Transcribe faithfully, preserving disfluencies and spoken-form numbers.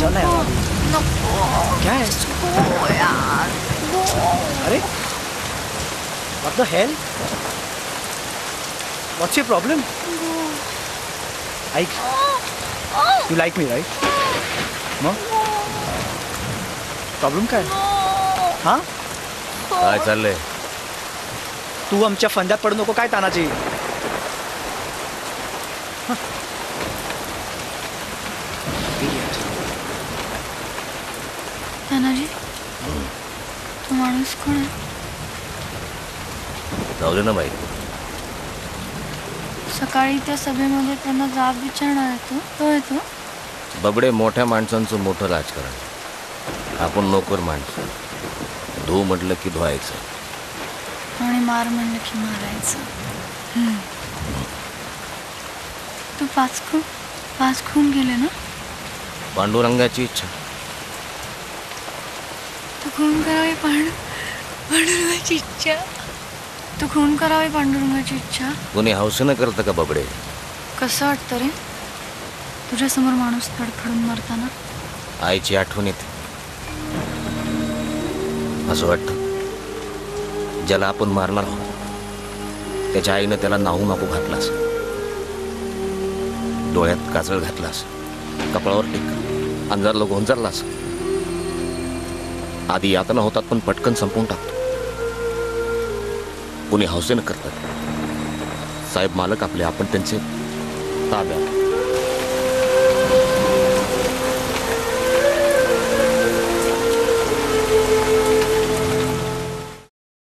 ना यार। नको। क्या है? हो यार। अरे what the hell? What's your problem? ऐक, यू लाइक मी राईट? मग प्रॉब्लेम काय? हां काय चाललंय? तू आमच्या फंद्यात पडू नको काय तानाजी. तानाजी तो माणूस कोण आहे? जाऊ दे ना बाई. सकाळी त्या सभेमध्ये त्यांना जाब विचारणार तो तो येतो. बबडे मोठ्या माणसांचं मोठं राजकारण. आपण नोकर माणसं. धू म्हटलं की धुवायचं आणि मार म्हणलं की मारायचं. तू पाच खून पाच खून गेले ना? पांडुरंगाची इच्छा. तू खून करावी पांडु पांडुरंगाची इच्छा. तू खून करावी पांडुरंगाची इच्छा. कोणी हौसेनं करतं का बबडे? कसं वाटतं रे तुझ्यासमोर माणूस तडफडून मरताना? आईची आठवण येते. असं वाटतं ज्याला आपण मारणार आहोत त्याच्या आईनं त्याला नाहू नको घातलास, डोळ्यात काजळ घातलास, कपाळावर टिक्का, अंजारला गोंजारलास. आधी यातना होतात पण पटकन संपवून टाकतो. कोणी हौसेनं करतात. साहेब मालक आपले, आपण त्यांचे ताब्यात.